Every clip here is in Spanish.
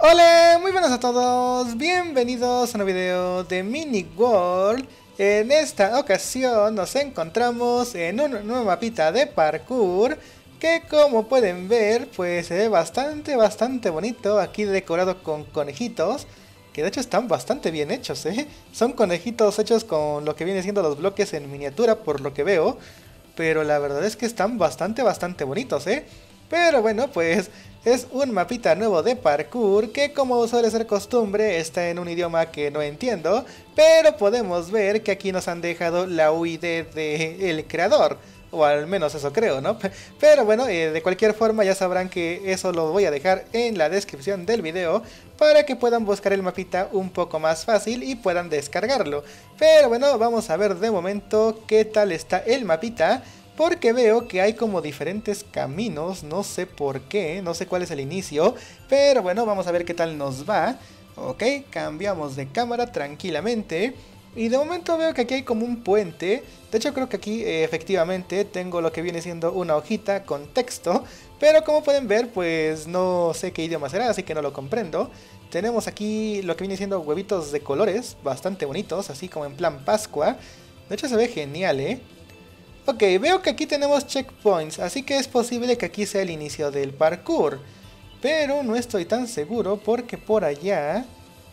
Hola, muy buenas a todos, bienvenidos a un video de Mini World. En esta ocasión nos encontramos en un nuevo mapita de parkour que, como pueden ver, pues se ve bastante bonito, aquí decorado con conejitos, que de hecho están bastante bien hechos, ¿eh? Son conejitos hechos con lo que viene siendo los bloques en miniatura, por lo que veo, pero la verdad es que están bastante bonitos, ¿eh? Pero bueno, pues es un mapita nuevo de parkour que, como suele ser costumbre, está en un idioma que no entiendo, pero podemos ver que aquí nos han dejado la UID del creador, o al menos eso creo, ¿no? Pero bueno, de cualquier forma ya sabrán que eso lo voy a dejar en la descripción del video para que puedan buscar el mapita un poco más fácil y puedan descargarlo. Pero bueno, vamos a ver de momento qué tal está el mapita, porque veo que hay como diferentes caminos, no sé por qué, no sé cuál es el inicio, pero bueno, vamos a ver qué tal nos va. Ok, cambiamos de cámara tranquilamente. Y de momento veo que aquí hay como un puente. De hecho creo que aquí efectivamente tengo lo que viene siendo una hojita con texto, pero como pueden ver pues no sé qué idioma será, así que no lo comprendo. Tenemos aquí lo que viene siendo huevitos de colores, bastante bonitos, así como en plan Pascua. De hecho se ve genial, ¿eh? Ok, veo que aquí tenemos checkpoints, así que es posible que aquí sea el inicio del parkour. Pero no estoy tan seguro porque por allá...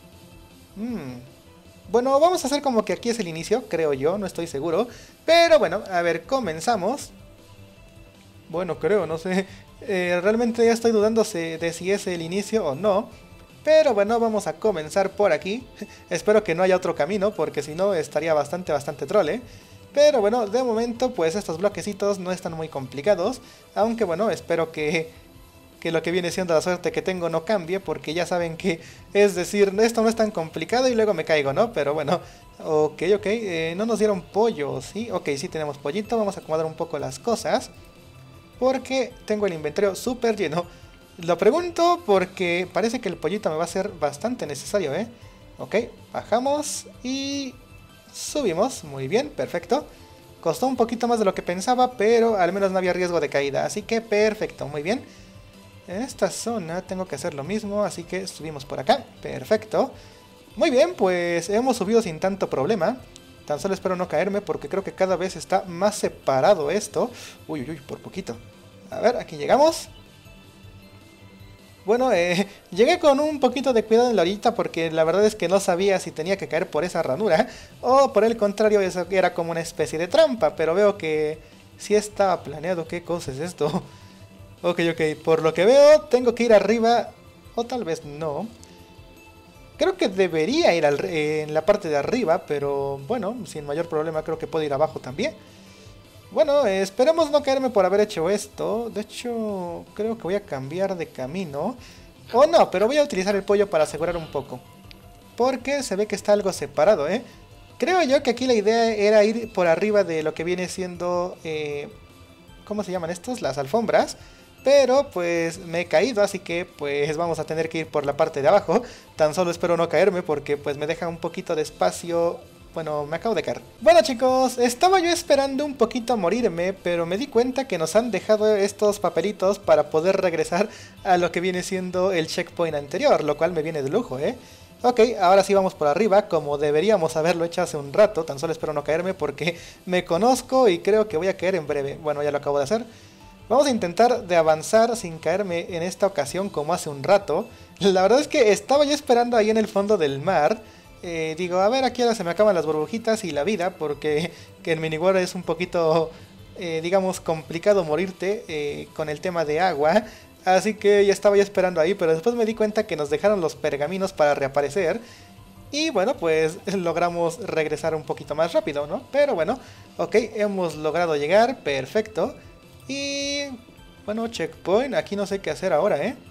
Bueno, vamos a hacer como que aquí es el inicio, creo yo, no estoy seguro. Pero bueno, a ver, comenzamos. Bueno, creo, no sé. Realmente ya estoy dudando de si es el inicio o no. Pero bueno, vamos a comenzar por aquí. Espero que no haya otro camino, porque si no estaría bastante troll, ¿eh? Pero bueno, de momento pues estos bloquecitos no están muy complicados. Aunque bueno, espero que lo que viene siendo la suerte que tengo no cambie, porque ya saben que, es decir, esto no es tan complicado y luego me caigo, ¿no? Pero bueno, ok, no nos dieron pollo, ¿sí? Ok, sí tenemos pollito, vamos a acomodar un poco las cosas, porque tengo el inventario súper lleno. Lo pregunto porque parece que el pollito me va a ser bastante necesario, ¿eh? Ok, bajamos y subimos, muy bien, perfecto. Costó un poquito más de lo que pensaba, pero al menos no había riesgo de caída, así que perfecto, muy bien. En esta zona tengo que hacer lo mismo, así que subimos por acá, perfecto. Muy bien, pues hemos subido sin tanto problema. Tan solo espero no caerme porque creo que cada vez está más separado esto. Uy, por poquito. A ver, aquí llegamos. Bueno, llegué con un poquito de cuidado en la orillita porque la verdad es que no sabía si tenía que caer por esa ranura o por el contrario, eso era como una especie de trampa, pero veo que sí estaba planeado. ¿Qué cosa es esto? Ok, por lo que veo tengo que ir arriba, o tal vez no. Creo que debería ir en la parte de arriba, pero bueno, sin mayor problema creo que puedo ir abajo también. Bueno, esperemos no caerme por haber hecho esto. De hecho, creo que voy a cambiar de camino. O no, pero voy a utilizar el pollo para asegurar un poco. Porque se ve que está algo separado, ¿eh? Creo yo que aquí la idea era ir por arriba de lo que viene siendo... ¿cómo se llaman estos? Las alfombras. Pero pues me he caído, así que pues vamos a tener que ir por la parte de abajo. Tan solo espero no caerme porque pues me deja un poquito de espacio. Bueno, me acabo de caer. Bueno chicos, estaba yo esperando un poquito a morirme, pero me di cuenta que nos han dejado estos papelitos para poder regresar a lo que viene siendo el checkpoint anterior, lo cual me viene de lujo, ¿eh? Ok, ahora sí vamos por arriba, como deberíamos haberlo hecho hace un rato. Tan solo espero no caerme porque me conozco y creo que voy a caer en breve. Bueno, ya lo acabo de hacer. Vamos a intentar de avanzar sin caerme en esta ocasión como hace un rato. La verdad es que estaba yo esperando ahí en el fondo del mar. Digo, a ver, aquí ahora se me acaban las burbujitas y la vida, porque que en Miniworld es un poquito, digamos, complicado morirte con el tema de agua. Así que ya estaba yo esperando ahí, pero después me di cuenta que nos dejaron los pergaminos para reaparecer. Y bueno, pues logramos regresar un poquito más rápido, ¿no? Pero bueno, ok, hemos logrado llegar, perfecto. Y bueno, checkpoint, aquí no sé qué hacer ahora, ¿eh?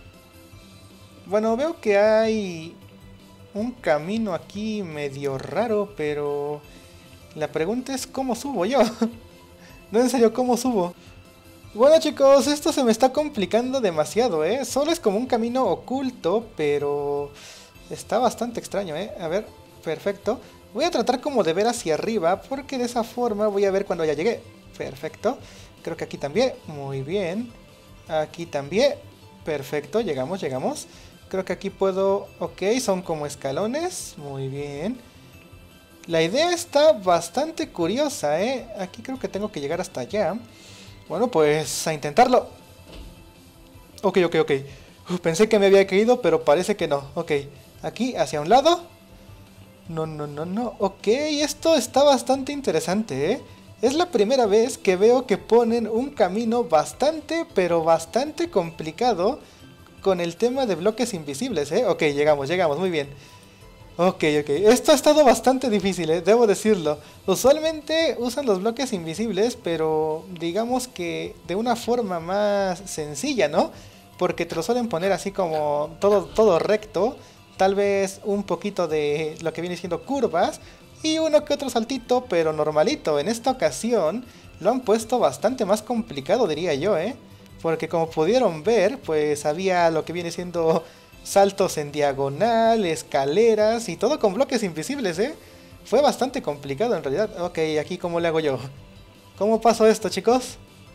Bueno, veo que hay un camino aquí medio raro, pero la pregunta es ¿cómo subo yo? No, en serio, ¿cómo subo? Bueno chicos, esto se me está complicando demasiado, ¿eh? Solo es como un camino oculto, pero está bastante extraño, ¿eh? A ver, perfecto. Voy a tratar como de ver hacia arriba, porque de esa forma voy a ver cuando ya llegué. Perfecto. Creo que aquí también, muy bien. Aquí también, perfecto, llegamos. Creo que aquí puedo... Ok, son como escalones. Muy bien. La idea está bastante curiosa, ¿eh? Aquí creo que tengo que llegar hasta allá. Bueno, pues a intentarlo. Ok. Pensé que me había caído, pero parece que no. Ok, aquí hacia un lado. No. Ok, esto está bastante interesante, ¿eh? Es la primera vez que veo que ponen un camino bastante, pero bastante complicado con el tema de bloques invisibles, ¿eh? Ok, llegamos, muy bien. Ok. Esto ha estado bastante difícil, debo decirlo. Usualmente usan los bloques invisibles, pero digamos que de una forma más sencilla, ¿no? Porque te lo suelen poner así como todo recto. Tal vez un poquito de lo que viene siendo curvas. Y uno que otro saltito, pero normalito. En esta ocasión lo han puesto bastante más complicado, diría yo, ¿eh? Porque como pudieron ver, pues había lo que viene siendo saltos en diagonal, escaleras y todo con bloques invisibles, ¿eh? Fue bastante complicado en realidad. Ok, aquí cómo le hago yo. ¿Cómo paso esto, chicos?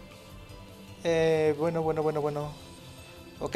Bueno. Ok.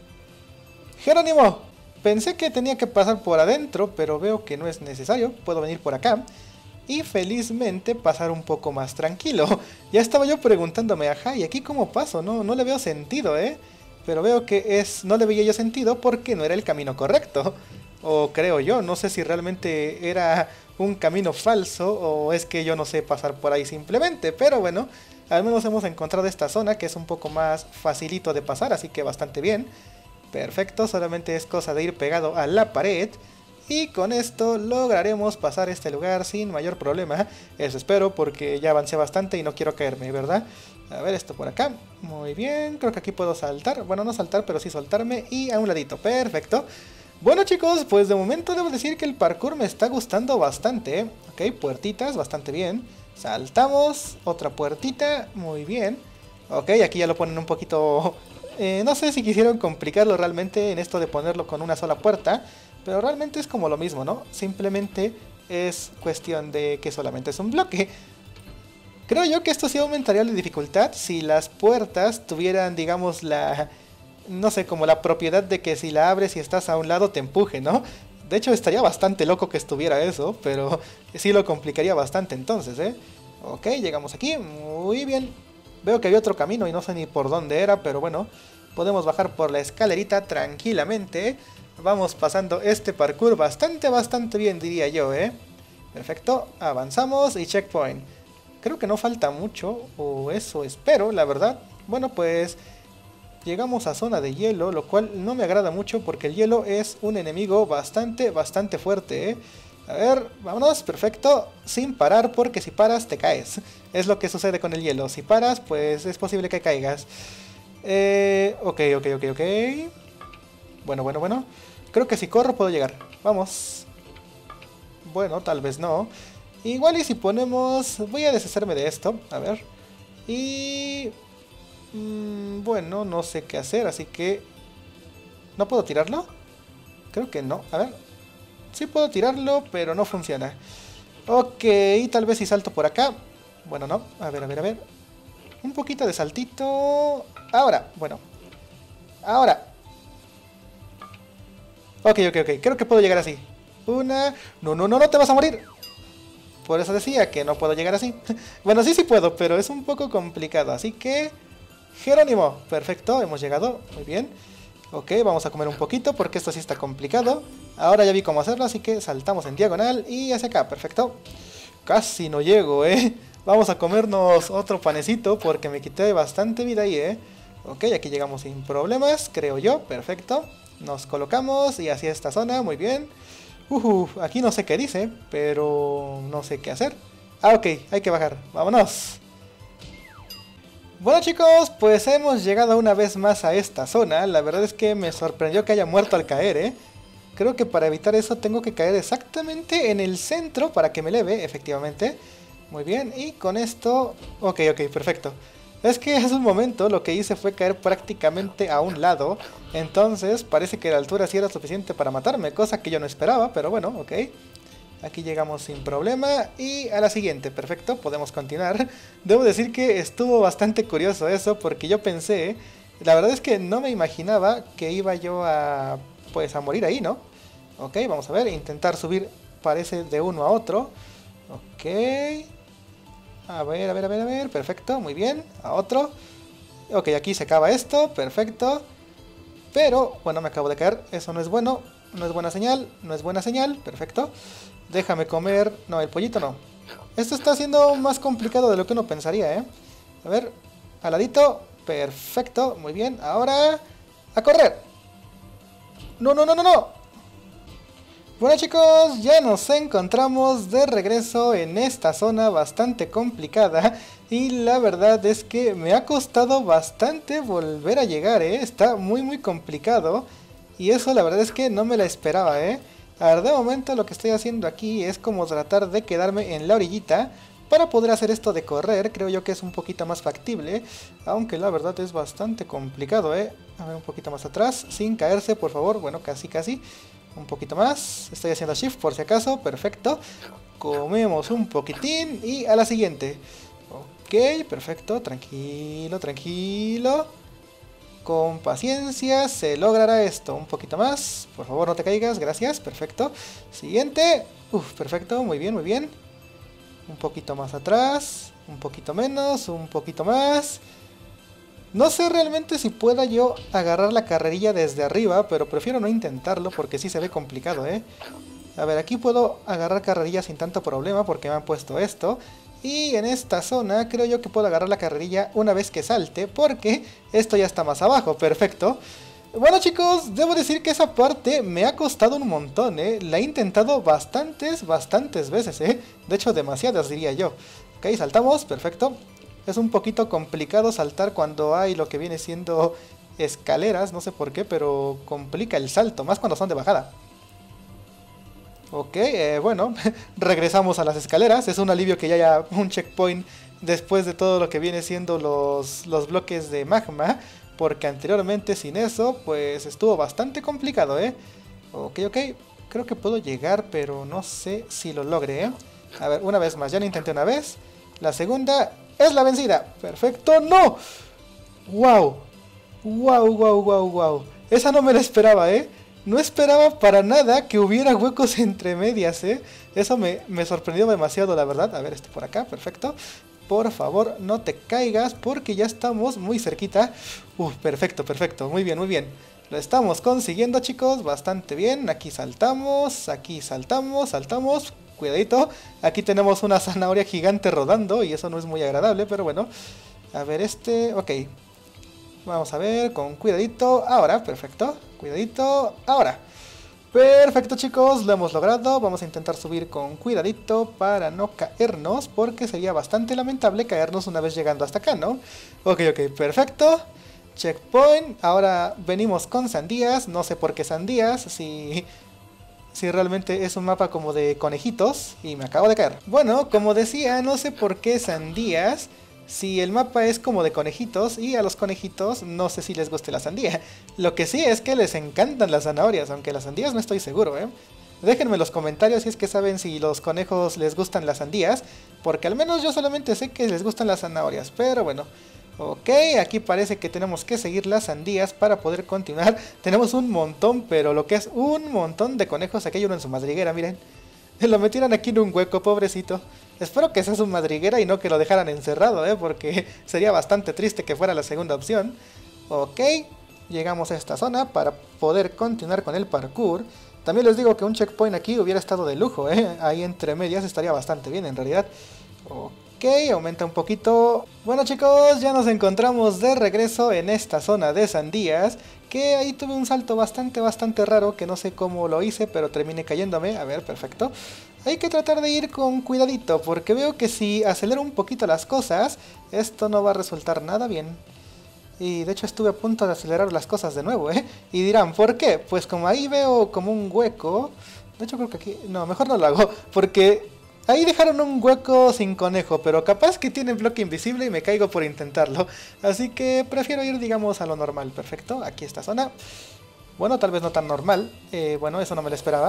Jerónimo, pensé que tenía que pasar por adentro, pero veo que no es necesario. Puedo venir por acá y felizmente pasar un poco más tranquilo. Ya estaba yo preguntándome, ajá, ¿y aquí cómo paso? No le veo sentido, ¿eh? Pero veo que no le veía yo sentido porque no era el camino correcto. O creo yo, no sé si realmente era un camino falso o es que yo no sé pasar por ahí simplemente. Pero bueno, al menos hemos encontrado esta zona que es un poco más facilito de pasar, así que bastante bien. Perfecto, solamente es cosa de ir pegado a la pared. Y con esto lograremos pasar este lugar sin mayor problema. Eso espero porque ya avancé bastante y no quiero caerme, ¿verdad? A ver, esto por acá. Muy bien, creo que aquí puedo saltar. Bueno, no saltar, pero sí soltarme. Y a un ladito, perfecto. Bueno chicos, pues de momento debo decir que el parkour me está gustando bastante, ¿eh? Ok, puertitas, bastante bien. Saltamos, otra puertita, muy bien. Ok, aquí ya lo ponen un poquito... no sé si quisieron complicarlo realmente en esto de ponerlo con una sola puerta. Pero realmente es como lo mismo, ¿no? Simplemente es cuestión de que solamente es un bloque. Creo yo que esto sí aumentaría la dificultad si las puertas tuvieran, digamos, no sé, como la propiedad de que si la abres y estás a un lado te empuje, ¿no? De hecho estaría bastante loco que estuviera eso, pero sí lo complicaría bastante entonces, ¿eh? Ok, llegamos aquí, muy bien. Veo que había otro camino y no sé ni por dónde era, pero bueno, podemos bajar por la escalerita tranquilamente. Vamos pasando este parkour bastante bien, diría yo, ¿eh? Perfecto, avanzamos y checkpoint. Creo que no falta mucho, o eso espero, la verdad. Bueno, pues llegamos a zona de hielo, lo cual no me agrada mucho porque el hielo es un enemigo bastante fuerte, ¿eh? A ver, vámonos, perfecto, sin parar porque si paras te caes. Es lo que sucede con el hielo, si paras pues es posible que caigas. Ok. Bueno. Creo que si corro puedo llegar. Vamos. Bueno, tal vez no. Igual y si ponemos... Voy a deshacerme de esto. A ver. Y... bueno, no sé qué hacer, así que... ¿No puedo tirarlo? Creo que no. A ver. Sí puedo tirarlo, pero no funciona. Ok, tal vez si salto por acá. Bueno, no. A ver. Un poquito de saltito. Ahora, bueno. Ahora. Ok. Creo que puedo llegar así. Una... No te vas a morir. Por eso decía que no puedo llegar así. Bueno, sí puedo, pero es un poco complicado. Así que... Jerónimo. Perfecto, hemos llegado. Muy bien. Ok, vamos a comer un poquito porque esto sí está complicado. Ahora ya vi cómo hacerlo, así que saltamos en diagonal y hacia acá. Perfecto. Casi no llego, Vamos a comernos otro panecito porque me quité bastante vida ahí, Ok, aquí llegamos sin problemas, creo yo. Perfecto. Nos colocamos y hacia esta zona, muy bien. Aquí no sé qué dice, pero no sé qué hacer. Ah, ok, hay que bajar. Vámonos. Bueno chicos, pues hemos llegado una vez más a esta zona. La verdad es que me sorprendió que haya muerto al caer, Creo que para evitar eso tengo que caer exactamente en el centro para que me eleve, efectivamente. Muy bien, y con esto... Ok, perfecto. Es que hace un momento lo que hice fue caer prácticamente a un lado. Entonces parece que la altura sí era suficiente para matarme, cosa que yo no esperaba, pero bueno, ok. Aquí llegamos sin problema y a la siguiente, perfecto, podemos continuar. Debo decir que estuvo bastante curioso eso porque yo pensé, la verdad es que no me imaginaba que iba yo a pues a morir ahí, ¿no? Ok, vamos a ver, intentar subir parece de uno a otro. Ok. A ver, a ver, a ver, a ver, perfecto, muy bien, a otro. Ok, aquí se acaba esto, perfecto. Pero, bueno, me acabo de caer, eso no es bueno, no es buena señal, no es buena señal, perfecto. Déjame comer, no, el pollito no. Esto está siendo más complicado de lo que uno pensaría, ¿eh? A ver, al ladito, perfecto, muy bien. Ahora, a correr. No, no, no, no, no. Bueno chicos, ya nos encontramos de regreso en esta zona bastante complicada y la verdad es que me ha costado bastante volver a llegar, está muy complicado y eso la verdad es que no me la esperaba. A ver, de momento lo que estoy haciendo aquí es como tratar de quedarme en la orillita para poder hacer esto de correr. Creo yo que es un poquito más factible, aunque la verdad es bastante complicado. A ver, un poquito más atrás, sin caerse por favor, bueno casi. Un poquito más, estoy haciendo shift por si acaso, perfecto. Comemos un poquitín y a la siguiente. Ok, perfecto, tranquilo. Con paciencia se logrará esto. Un poquito más, por favor no te caigas, gracias, perfecto. Siguiente, perfecto, muy bien. Un poquito más atrás, un poquito menos, un poquito más. No sé realmente si pueda yo agarrar la carrerilla desde arriba, pero prefiero no intentarlo porque sí se ve complicado, A ver, aquí puedo agarrar carrerilla sin tanto problema porque me han puesto esto. Y en esta zona creo yo que puedo agarrar la carrerilla una vez que salte porque esto ya está más abajo, perfecto. Bueno chicos, debo decir que esa parte me ha costado un montón, La he intentado bastantes veces, De hecho demasiadas diría yo. Ok, saltamos, perfecto. Es un poquito complicado saltar cuando hay lo que viene siendo escaleras, no sé por qué, pero complica el salto, más cuando son de bajada. Ok, bueno, regresamos a las escaleras, es un alivio que ya haya un checkpoint después de todo lo que viene siendo los bloques de magma, porque anteriormente sin eso, pues estuvo bastante complicado, Ok, creo que puedo llegar, pero no sé si lo logre, A ver, una vez más, ya lo intenté una vez, la segunda... ¡Es la vencida! ¡Perfecto! ¡No! ¡Wow! ¡Wow! Esa no me la esperaba, No esperaba para nada que hubiera huecos entre medias, Eso me sorprendió demasiado, la verdad. A ver, por acá, perfecto. Por favor, no te caigas porque ya estamos muy cerquita. Perfecto. Muy bien. Lo estamos consiguiendo, chicos. Bastante bien. Aquí saltamos. Saltamos. Cuidadito, aquí tenemos una zanahoria gigante rodando y eso no es muy agradable, pero bueno. A ver ok. Vamos a ver, con cuidadito, ahora, perfecto. Cuidadito, ahora. Perfecto chicos, lo hemos logrado. Vamos a intentar subir con cuidadito para no caernos, porque sería bastante lamentable caernos una vez llegando hasta acá, ¿no? Ok, perfecto. Checkpoint, ahora venimos con sandías, no sé por qué sandías, si realmente es un mapa como de conejitos y me acabo de caer. Bueno, como decía, no sé por qué sandías, si el mapa es como de conejitos y a los conejitos no sé si les guste la sandía. Lo que sí es que les encantan las zanahorias, aunque las sandías no estoy seguro, Déjenme en los comentarios si es que saben si los conejos les gustan las sandías, porque al menos yo solamente sé que les gustan las zanahorias, pero bueno. Ok, aquí parece que tenemos que seguir las sandías para poder continuar. Tenemos un montón, pero lo que es un montón de conejos. Aquí hay uno en su madriguera, miren. Lo metieron aquí en un hueco, pobrecito. Espero que sea su madriguera y no que lo dejaran encerrado, porque sería bastante triste que fuera la segunda opción. Ok, llegamos a esta zona para poder continuar con el parkour. También les digo que un checkpoint aquí hubiera estado de lujo, ahí entre medias estaría bastante bien en realidad. Ok, aumenta un poquito. Bueno chicos, ya nos encontramos de regreso en esta zona de sandías, que ahí tuve un salto bastante raro, que no sé cómo lo hice, pero terminé cayéndome. A ver, perfecto. Hay que tratar de ir con cuidadito, porque veo que si acelero un poquito las cosas, esto no va a resultar nada bien. Y de hecho estuve a punto de acelerar las cosas de nuevo, Y dirán, ¿por qué? Pues como ahí veo como un hueco. De hecho creo que aquí... No, mejor no lo hago, porque... Ahí dejaron un hueco sin conejo, pero capaz que tiene bloque invisible y me caigo por intentarlo. Así que prefiero ir, digamos, a lo normal. Perfecto, aquí esta zona. Bueno, tal vez no tan normal. Bueno, eso no me lo esperaba.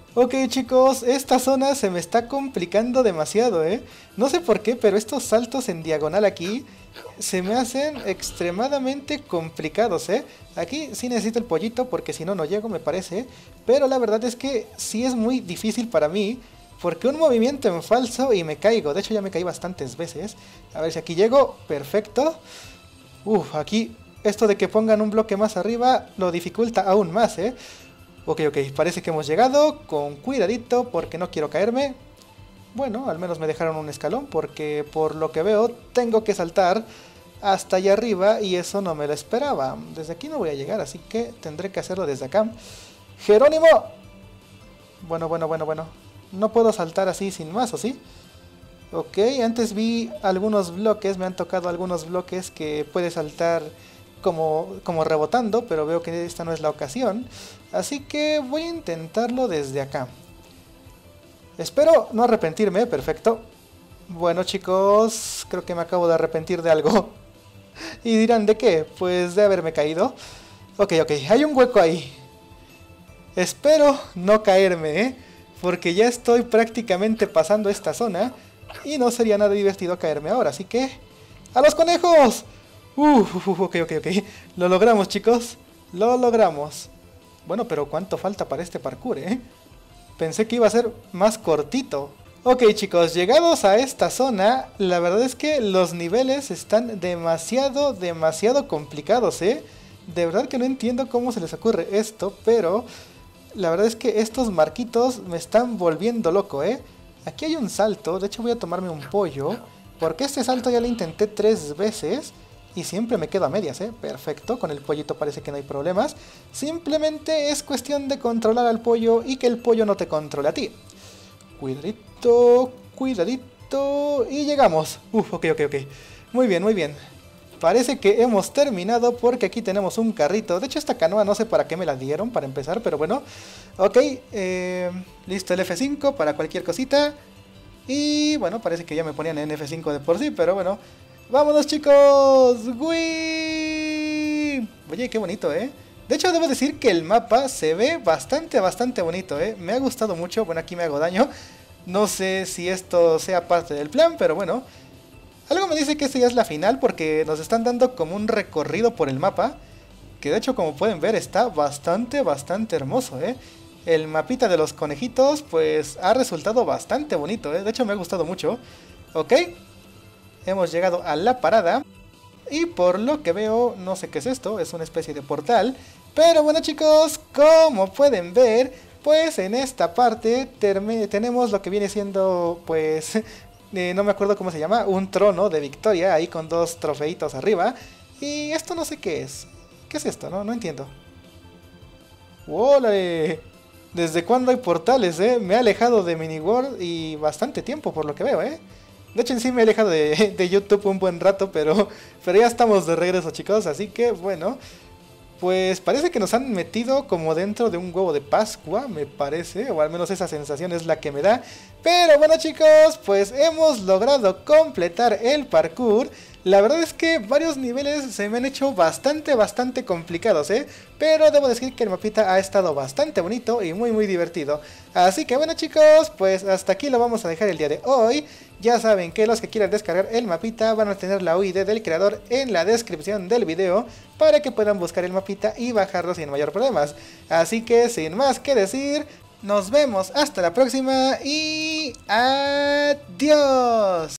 Ok chicos, esta zona se me está complicando demasiado, ¿eh? No sé por qué, pero estos saltos en diagonal aquí se me hacen extremadamente complicados, ¿eh? Aquí sí necesito el pollito porque si no, no llego, me parece. Pero la verdad es que sí es muy difícil para mí porque un movimiento en falso y me caigo. De hecho ya me caí bastantes veces. A ver si aquí llego, perfecto. Uf, aquí esto de que pongan un bloque más arriba lo dificulta aún más, ¿eh? Ok, ok, parece que hemos llegado, con cuidadito porque no quiero caerme. Bueno, al menos me dejaron un escalón porque por lo que veo tengo que saltar hasta allá arriba y eso no me lo esperaba. Desde aquí no voy a llegar, así que tendré que hacerlo desde acá. ¡Jerónimo! Bueno. No puedo saltar así sin más, ¿o sí? Ok, antes vi algunos bloques, me han tocado algunos bloques que puede saltar como rebotando, pero veo que esta no es la ocasión. Así que voy a intentarlo desde acá. Espero no arrepentirme, perfecto. Bueno chicos, creo que me acabo de arrepentir de algo. Y dirán, ¿de qué? Pues de haberme caído. Ok, hay un hueco ahí. Espero no caerme, ¿eh? Porque ya estoy prácticamente pasando esta zona y no sería nada divertido caerme ahora, así que... ¡A los conejos! Ok. Lo logramos, chicos. Lo logramos. Bueno, pero ¿cuánto falta para este parkour, eh? Pensé que iba a ser más cortito. Ok, chicos, llegados a esta zona, la verdad es que los niveles están demasiado complicados, ¿eh? De verdad que no entiendo cómo se les ocurre esto, pero... La verdad es que estos marquitos me están volviendo loco, ¿eh? Aquí hay un salto, de hecho voy a tomarme un pollo, porque este salto ya lo intenté 3 veces y siempre me quedo a medias, ¿eh? Perfecto, con el pollito parece que no hay problemas. Simplemente es cuestión de controlar al pollo y que el pollo no te controle a ti. Cuidadito, y llegamos. Ok. Muy bien. Parece que hemos terminado porque aquí tenemos un carrito. De hecho esta canoa no sé para qué me la dieron para empezar, pero bueno. Ok, listo el F5 para cualquier cosita. Y bueno, parece que ya me ponían en F5 de por sí, pero bueno. ¡Vámonos chicos! ¡Wii! Oye, qué bonito, ¿eh? De hecho debo decir que el mapa se ve bastante bonito, ¿eh? Me ha gustado mucho. Bueno, aquí me hago daño. No sé si esto sea parte del plan, pero bueno. Algo me dice que esta ya es la final porque nos están dando como un recorrido por el mapa. Que de hecho como pueden ver está bastante hermoso, ¿eh? El mapita de los conejitos pues ha resultado bastante bonito, ¿eh? De hecho me ha gustado mucho. Ok, hemos llegado a la parada. Y por lo que veo, no sé qué es esto, es una especie de portal. Pero bueno chicos, como pueden ver, pues en esta parte tenemos lo que viene siendo pues... no me acuerdo cómo se llama, un trono de victoria ahí con 2 trofeitos arriba. Y esto no sé qué es. ¿Qué es esto? No entiendo. ¡Ólale! ¿Desde cuándo hay portales, eh? Me he alejado de Miniworld y bastante tiempo por lo que veo, eh. De hecho en sí me he alejado de YouTube un buen rato, pero ya estamos de regreso chicos, así que bueno. Pues parece que nos han metido como dentro de un huevo de Pascua, me parece, o al menos esa sensación es la que me da. Pero bueno chicos, pues hemos logrado completar el parkour. La verdad es que varios niveles se me han hecho bastante complicados, ¿eh? Pero debo decir que el mapita ha estado bastante bonito y muy divertido. Así que bueno chicos, pues hasta aquí lo vamos a dejar el día de hoy. Ya saben que los que quieran descargar el mapita van a tener la UID del creador en la descripción del video para que puedan buscar el mapita y bajarlo sin mayor problemas. Así que sin más que decir, nos vemos hasta la próxima y adiós.